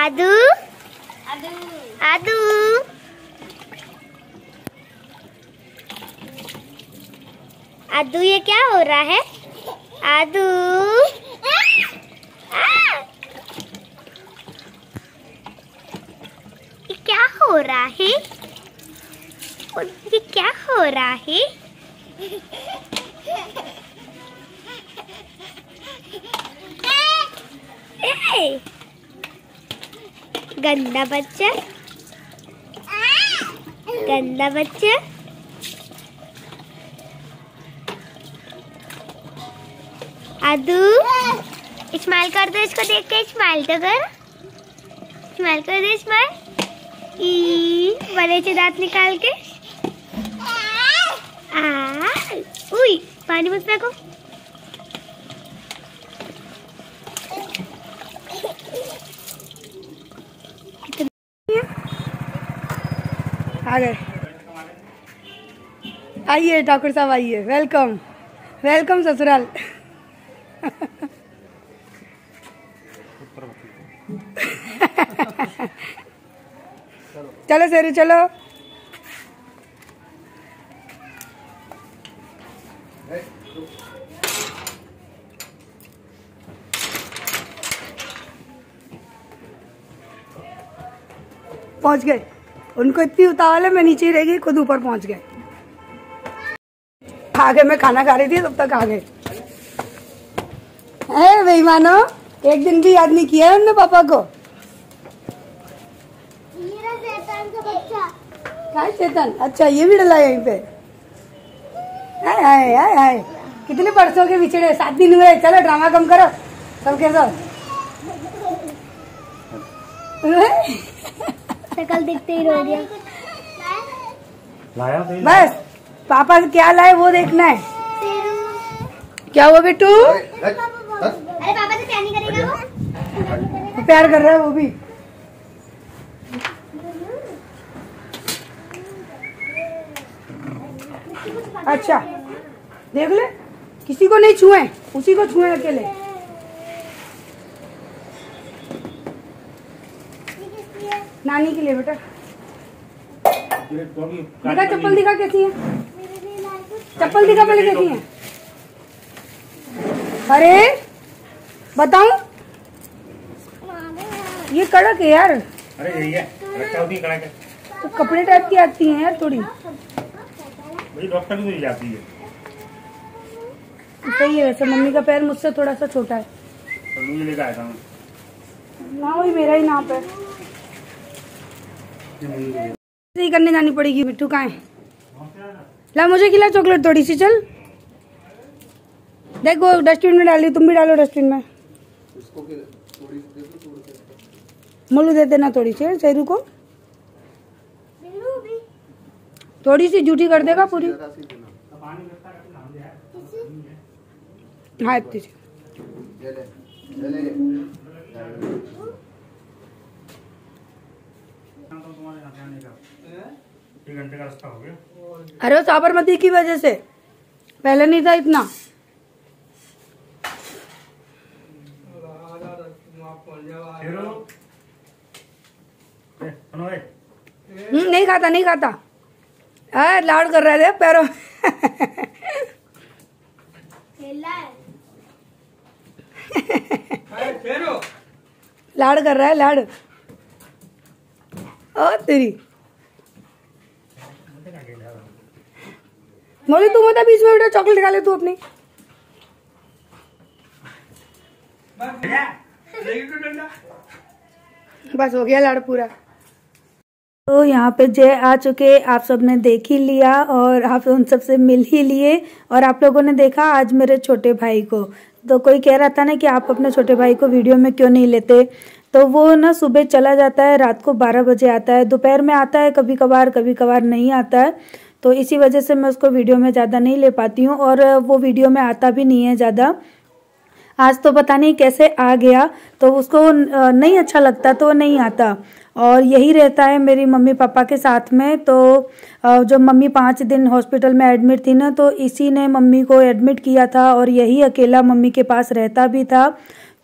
आदू आदू आदू आदू, ये क्या हो रहा है? आदू ये क्या हो रहा है? ये क्या हो रहा है? गंदा बच्चा, गंदा बच्चा। आदू स्माइल कर दो, इसको देख के स्माइल तो कर, स्माइल कर दो, स्माइल। बड़े से दांत निकाल के। उई, पानी मत फेंको। आ गए, आइए ठाकुर साहब, आइए। वेलकम वेलकम ससुराल। चलो शेरू चलो। पहुंच गए, उनको इतनी उतावल है, मैं नीचे ही रह गई, खुद ऊपर पहुंच गए। आगे मैं खाना खा रही थी, तब तक आ गए। बेईमानो, एक दिन भी याद नहीं किया है उनने पापा को। मेरा शैतान का बच्चा। क्या शैतान? अच्छा, ये भी डला यहीं पे। हाय हाय हाय हाय, कितने परसों के बिछड़े, 7 दिन हुए। चलो ड्रामा कम करो सबके साथ। शक्ल देखते ही रो गया। बस पापा क्या लाए वो देखना है। क्या हुआ बेटू? अरे पापा से प्यार नहीं करेगा वो? प्यार कर रहा है वो भी। अच्छा देख ले, किसी को नहीं छुए, उसी को छुए अकेले। नानी के लिए बेटा। दिखा चप्पल, दिखा कैसी है चप्पल, दिखा पहले कैसी है। अरे बताऊं, ये कड़क है यार। अरे यही है, रक्षा होती है कड़क है। तो कपड़े टाइप की आती हैं यार थोड़ी। मेरी डॉक्टर भी मिल जाती है। सही है वैसे, मम्मी का पैर मुझसे थोड़ा सा छोटा है। तो मुझे लेकर आया था मैं। ना वही मेरा ही नाप है। सही करने जानी पड़ेगी। मिट्टू कहाँ है? ला मुझे खिला चॉकलेट थोड़ी सी। चल देखो, डस्टबिन में डाली, तुम भी डालो डस्टबिन में। मोलू दे देना थोड़ी सी शेरू को। थोड़ी सी झूठी कर देगा पूरी। हाँ इतनी सी। घंटे का रास्ता हो गया। अरे साबरमती की वजह से, पहले नहीं था इतना। नहीं खाता, नहीं खाता। लाड कर रहे थे पैरों। लाड कर रहा है, लाड। ओ तेरी मोली, तू मत बीच में बेटा, चॉकलेट खा ले तू अपनी। बस हो गया लाड़ पूरा। तो यहाँ पे जय आ चुके, आप सबने देख ही लिया और आप उन सबसे मिल ही लिए। और आप लोगों ने देखा आज मेरे छोटे भाई को। तो कोई कह रहा था ना कि आप अपने छोटे भाई को वीडियो में क्यों नहीं लेते, तो वो ना सुबह चला जाता है, रात को 12 बजे आता है, दोपहर में आता है कभी कभार नहीं आता है। तो इसी वजह से मैं उसको वीडियो में ज़्यादा नहीं ले पाती हूँ और वो वीडियो में आता भी नहीं है ज़्यादा। आज तो पता नहीं कैसे आ गया, तो उसको नहीं अच्छा लगता तो नहीं आता। और यही रहता है मेरी मम्मी पापा के साथ में। तो जब मम्मी 5 दिन हॉस्पिटल में एडमिट थी ना, तो इसी ने मम्मी को एडमिट किया था और यही अकेला मम्मी के पास रहता भी था।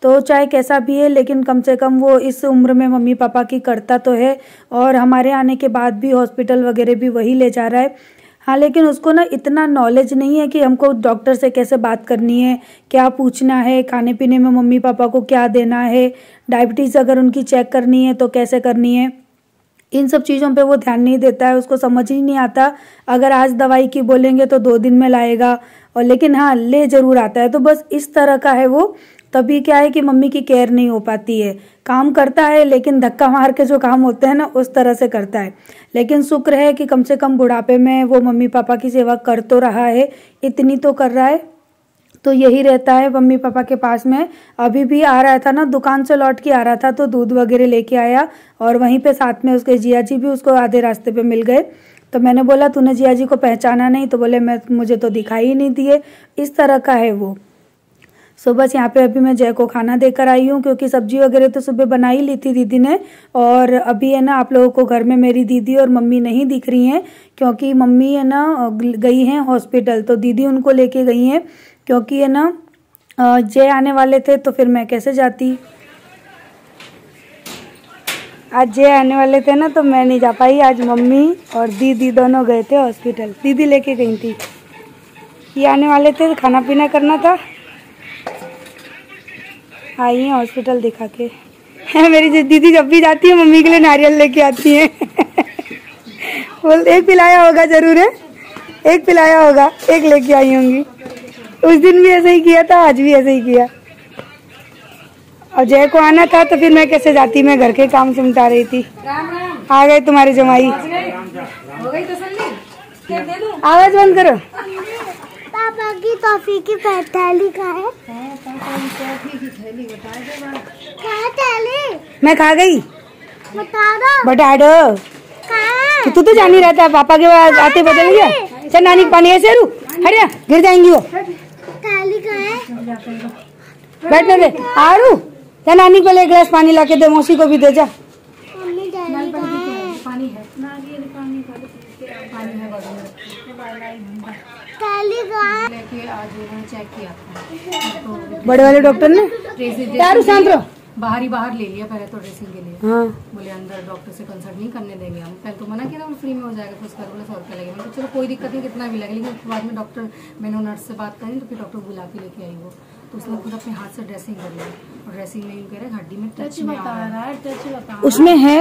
तो चाहे कैसा भी है लेकिन कम से कम वो इस उम्र में मम्मी पापा की करता तो है, और हमारे आने के बाद भी हॉस्पिटल वगैरह भी वही ले जा रहा है। हाँ, लेकिन उसको ना इतना नॉलेज नहीं है कि हमको डॉक्टर से कैसे बात करनी है, क्या पूछना है, खाने पीने में मम्मी पापा को क्या देना है, डायबिटीज़ अगर उनकी चेक करनी है तो कैसे करनी है। इन सब चीज़ों पे वो ध्यान नहीं देता है, उसको समझ ही नहीं आता। अगर आज दवाई की बोलेंगे तो 2 दिन में लाएगा, और लेकिन हाँ ले ज़रूर आता है। तो बस इस तरह का है वो। तभी क्या है कि मम्मी की केयर नहीं हो पाती है। काम करता है लेकिन धक्का मार के जो काम होते हैं ना उस तरह से करता है। लेकिन शुक्र है कि कम से कम बुढ़ापे में वो मम्मी पापा की सेवा कर तो रहा है, इतनी तो कर रहा है। तो यही रहता है मम्मी पापा के पास में। अभी भी आ रहा था ना, दुकान से लौट के आ रहा था तो दूध वगैरह लेके आया, और वहीं पे साथ में उसके जिया जी भी उसको आधे रास्ते पे मिल गए। तो मैंने बोला तूने जिया जी को पहचाना नहीं? तो बोले मुझे तो दिखाई ही नहीं दिए। इस तरह का है वो। सो बस यहाँ पे अभी मैं जय को खाना देकर आई हूँ, क्योंकि सब्जी वगैरह तो सुबह बना ही ली थी दीदी ने। और अभी है ना आप लोगों को घर में मेरी दीदी और मम्मी नहीं दिख रही हैं, क्योंकि मम्मी है ना गई हैं हॉस्पिटल, तो दीदी उनको लेके गई हैं। क्योंकि है ना जय आने वाले थे तो फिर मैं कैसे जाती। आज जय आने वाले थे ना तो मैं नहीं जा पाई। आज मम्मी और दीदी दोनों गए थे हॉस्पिटल, दीदी लेके गई थी। ये आने वाले थे, खाना पीना करना था, आई हैं हॉस्पिटल दिखा के। मेरी दीदी जब भी जाती है मम्मी के लिए नारियल लेके आती है। बोल एक पिलाया होगा जरूर है, एक पिलाया होगा, एक लेके आई होंगी। उस दिन भी ऐसे ही किया था, आज भी ऐसे ही किया। और जय को आना था तो फिर मैं कैसे जाती, मैं घर के काम सिमटा रही थी। आ गए तुम्हारे जमाई। आवाज बंद करो। पापा की टॉफी की थैली कहाँ है? क्या थैली? मैं खा गई। बता दो। कहाँ? तू तो जान ही रहता है, पापा के बाद आते बदल गया। चल नानी पानी ऐसे रू, हटिया गिर जाएंगी वो। थैली कहाँ है? बैठने दे। आरू जा नानी को ले गिलास पानी ला के दे, मौसी को भी दे जा। मम्मी थैली कहाँ है? पानी है। थैली कहाँ है? लेके आज उन्होंने चेक किया था, बड़े वाले डॉक्टर ने यारू शांत रहो। बाहर ले लिया पहले तो ड्रेसिंग के लिए। हाँ। बोले अंदर डॉक्टर से कंसल्ट नहीं करने देंगे हम। पहले तो मना किया था, फ्री में हो जाएगा, तो उसका बोले 100 रुपया लगेगा। मैंने चलो कोई दिक्कत नहीं, कितना भी लगे। लेकिन उसके बाद में डॉक्टर, मैंने नर्स से बात करी तो फिर डॉक्टर बुला के लेके आई वो, तो उसने खुद अपने हाथ से ड्रेसिंग कर लिया। और ड्रेसिंग में कह रहे हड्डी में टच में आ रहा है, उसमें है,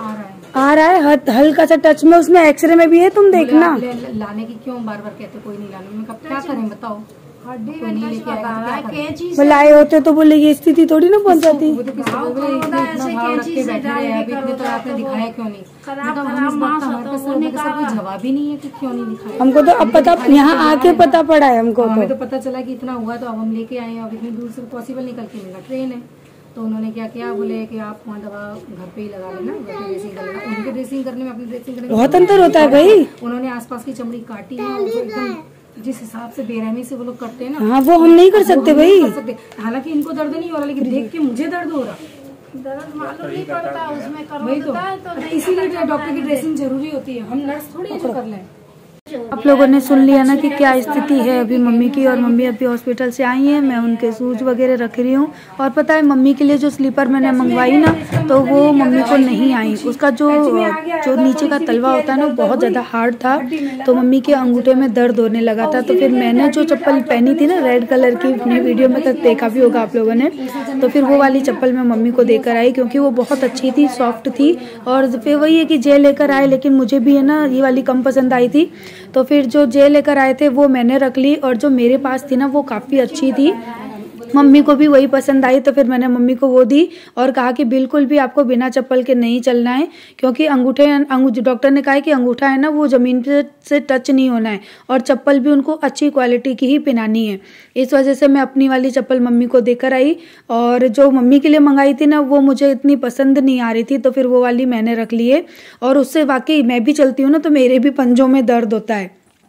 आ रहा है हल्का सा टच में। उसमें एक्सरे में भी है, तुम देखना। लाने की क्यों बार बार कहते, कोई नहीं लाने में, कब क्या करें बताओ। कोई नहीं लेके आएगा, वो लाए होते तो बोले ये स्थिति थोड़ी ना पहुंच जाती। वो तो किसी को बोले इतना भाव रख के बैठे रहे, अभी इतने तो आपने दिखाया क्यों नहीं? हम इस बात का हमारे पास कोई जवाब ही नहीं है कि क्यों नहीं दिखाया। हमको तो अब पता, यहाँ आके पता पड़ा है हमको। हमें तो पता चला कि इतना हुआ, तो अब हम लेके आए हैं। अब इतनी दूर से पॉसिबल नहीं, करके मिला ट्रेन है। तो उन्होंने क्या किया, बोले कि आप वहाँ दवा घर पे ही लगा लेना, घर पे ड्रेसिंग कर लेना। उनके ड्रेसिंग करने में अपनी ड्रेसिंग करने में बहुत अंतर होता है भाई। उन्होंने आसपास की चमड़ी काटी है, और एकदम जिस हिसाब से बेरहमी से वो लोग करते हैं ना, हाँ वो हम नहीं कर सकते भाई। हालांकि इनको दर्द नहीं हो रहा, लेकिन देख के मुझे दर्द हो रहा। दर्द मालूम नहीं पड़ता, उसमें वही तो इसीलिए डॉक्टर की ड्रेसिंग जरूरी होती है। हम नर्स थोड़ी है जो कर लें। आप लोगों ने सुन लिया ना कि क्या स्थिति है अभी मम्मी की। और मम्मी अभी हॉस्पिटल से आई हैं, मैं उनके शूज वगैरह रख रही हूँ। और पता है मम्मी के लिए जो स्लीपर मैंने मंगवाई ना, तो वो मम्मी को नहीं आई। उसका जो नीचे का तलवा होता है ना, बहुत ज़्यादा हार्ड था, तो मम्मी के अंगूठे में दर्द होने लगा था। तो फिर मैंने जो चप्पल पहनी थी ना रेड कलर की, अपनी वीडियो में तो देखा भी होगा आप लोगों ने, तो फिर वो वाली चप्पल मैं मम्मी को देकर आई, क्योंकि वो बहुत अच्छी थी, सॉफ्ट थी। और फिर वही है कि जे लेकर आए, लेकिन मुझे भी है ना ये वाली कम पसंद आई थी। तो फिर जो जे लेकर आए थे वो मैंने रख ली, और जो मेरे पास थी ना वो काफ़ी अच्छी थी, मम्मी को भी वही पसंद आई। तो फिर मैंने मम्मी को वो दी और कहा कि बिल्कुल भी आपको बिना चप्पल के नहीं चलना है, क्योंकि डॉक्टर ने कहा है कि अंगूठा है ना वो ज़मीन से टच नहीं होना है, और चप्पल भी उनको अच्छी क्वालिटी की ही पहनानी है। इस वजह से मैं अपनी वाली चप्पल मम्मी को देकर आई, और जो मम्मी के लिए मंगाई थी ना वो मुझे इतनी पसंद नहीं आ रही थी, तो फिर वो वाली मैंने रख ली है। और उससे वाकई मैं भी चलती हूँ ना तो मेरे भी पंजों में दर्द होता है।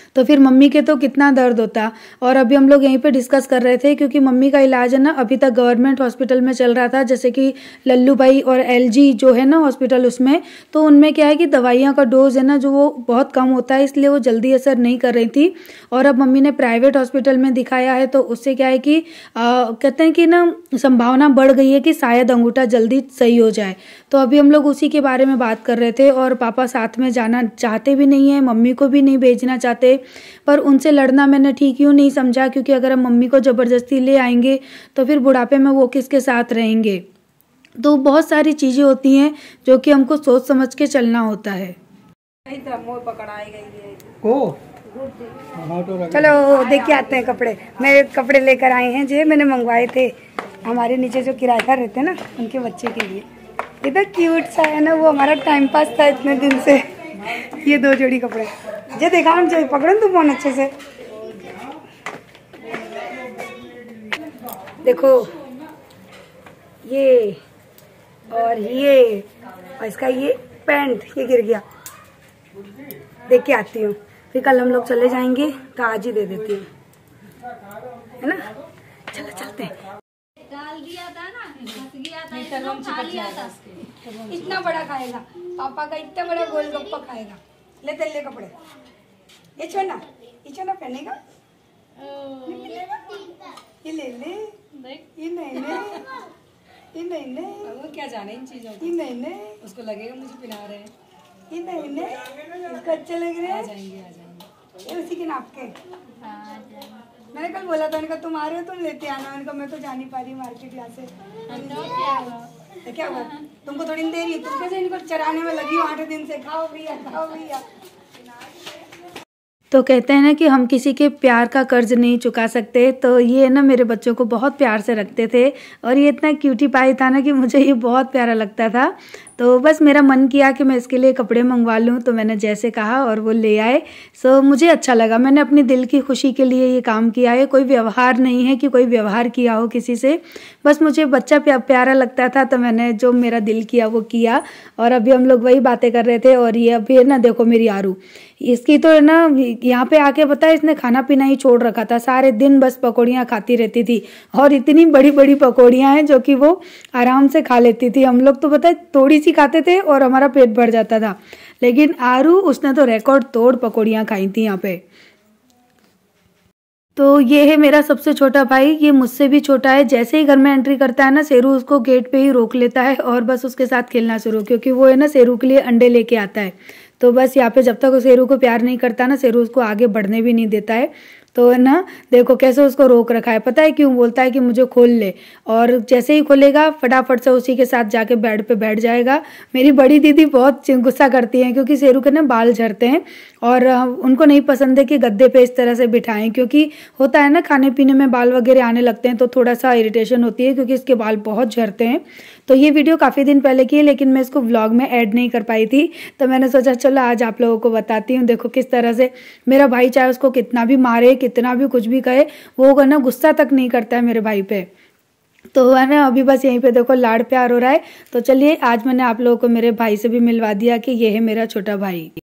तो फिर मम्मी के तो कितना दर्द होता। और अभी हम लोग यहीं पे डिस्कस कर रहे थे क्योंकि मम्मी का इलाज है ना अभी तक गवर्नमेंट हॉस्पिटल में चल रहा था, जैसे कि लल्लू भाई और LG जो है ना हॉस्पिटल, उसमें तो उनमें क्या है कि दवाइयाँ का डोज है ना जो वो बहुत कम होता है, इसलिए वो जल्दी असर नहीं कर रही थी। और अब मम्मी ने प्राइवेट हॉस्पिटल में दिखाया है तो उससे क्या है कि कहते हैं कि ना संभावना बढ़ गई है कि शायद अंगूठा जल्दी सही हो जाए। तो अभी हम लोग उसी के बारे में बात कर रहे थे और पापा साथ में जाना चाहते भी नहीं है, मम्मी को भी नहीं भेजना चाहते, पर उनसे लड़ना मैंने ठीक क्यों नहीं समझा, क्योंकि अगर हम मम्मी को ज़बरदस्ती ले आएंगे तो फिर बुढ़ापे में वो किसके साथ रहेंगे। तो बहुत सारी चीज़ें होती हैं जो कि हमको सोच समझ के चलना होता है। चलो देख के आते हैं कपड़े। मैं कपड़े लेकर आए हैं जो मैंने मंगवाए थे हमारे नीचे जो किराएदार रहते हैं ना उनके बच्चे के लिए। इतना क्यूट सा है ना, वो हमारा टाइम पास था इतने दिन से। ये 2 जोड़ी कपड़े जो देखा हम जो पकड़ो तुम फोन अच्छे से देखो, ये और ये और इसका ये पैंट ये गिर गया, देख के आती हूँ। फिर कल हम लोग चले जाएंगे तो आज ही दे देती हूँ, है ना। चलो चलते हैं। डाल दिया था ना, फंस गया था, तलवन खा चिपक लिया जाएगा था। उसके। इतना बड़ा खाएगा, पापा का इतना बड़ा गोलगप्पा खाएगा। ले तेल ले कपड़े, ये छोना पहनेगा, नहीं मिलेगा, ये ले ले, ये नहीं ले, ये नहीं ले, वो क्या जाने इन चीजों को, ये नहीं ले, उसको लगेगा मुझे पिला रहे हैं। ये नहीं ले, इसको अच्छे लग रहे आ हैं। जाएंगे आ जाएंगे। ये उसी के नाप के। मैंने कल बोला था, इनका तुम आ रहे हो तुम लेते आना। इनका मैं तो जा नहीं पा रही मार्केट यहाँ से। तो क्या हुआ, तुमको थोड़ी दे रही है, तुम कैसे इनको चराने में लगी हो 8 दिन से। खाओ भैया खाओ भैया। तो कहते हैं ना कि हम किसी के प्यार का कर्ज नहीं चुका सकते, तो ये ना मेरे बच्चों को बहुत प्यार से रखते थे और ये इतना क्यूटी पाई था ना कि मुझे ये बहुत प्यारा लगता था। तो बस मेरा मन किया कि मैं इसके लिए कपड़े मंगवा लूँ, तो मैंने जैसे कहा और वो ले आए। सो मुझे अच्छा लगा, मैंने अपनी दिल की खुशी के लिए ये काम किया है। कोई व्यवहार नहीं है कि कोई व्यवहार किया हो किसी से, बस मुझे बच्चा प्यारा लगता था तो मैंने जो मेरा दिल किया वो किया। और अभी हम लोग वही बातें कर रहे थे। और ये अभी है ना, देखो मेरी आरू, इसकी तो है ना यहाँ पे आके पता है इसने खाना पीना ही छोड़ रखा था, सारे दिन बस पकौड़ियाँ खाती रहती थी और इतनी बड़ी बड़ी पकौड़ियाँ हैं जो कि वो आराम से खा लेती थी। हम लोग तो पता है थोड़ी सी खाते थे और हमारा पेट भर जाता था, लेकिन आरू उसने तो रिकॉर्ड तोड़ पकौड़ियाँ खाई थी यहाँ पे। तो ये है मेरा सबसे छोटा भाई, ये मुझसे भी छोटा है। जैसे ही घर में एंट्री करता है ना, शेरू उसको गेट पे ही रोक लेता है और बस उसके साथ खेलना शुरू, क्योंकि वो है ना शेरू के लिए अंडे लेके आता है। तो बस यहाँ पे जब तक वो शेरू को प्यार नहीं करता ना, शेरू उसको आगे बढ़ने भी नहीं देता है। तो है ना, देखो कैसे उसको रोक रखा है। पता है क्यों? बोलता है कि मुझे खोल ले, और जैसे ही खोलेगा फटाफट से उसी के साथ जाके बेड पे बैठ जाएगा। मेरी बड़ी दीदी बहुत गुस्सा करती हैं क्योंकि शेरू के ना बाल झड़ते हैं और उनको नहीं पसंद है कि गद्दे पे इस तरह से बिठाएं, क्योंकि होता है ना खाने पीने में बाल वगैरह आने लगते हैं तो थोड़ा सा इरिटेशन होती है क्योंकि इसके बाल बहुत झड़ते हैं। तो ये वीडियो काफ़ी दिन पहले की है, लेकिन मैं इसको व्लॉग में ऐड नहीं कर पाई थी, तो मैंने सोचा चलो आज आप लोगों को बताती हूँ। देखो किस तरह से मेरा भाई चाहे उसको कितना भी मारे, कितना भी कुछ भी कहे, वो ना गुस्सा तक नहीं करता है मेरे भाई पे। तो है ना, अभी बस यहीं पे देखो लाड़ प्यार हो रहा है। तो चलिए आज मैंने आप लोगों को मेरे भाई से भी मिलवा दिया कि ये है मेरा छोटा भाई।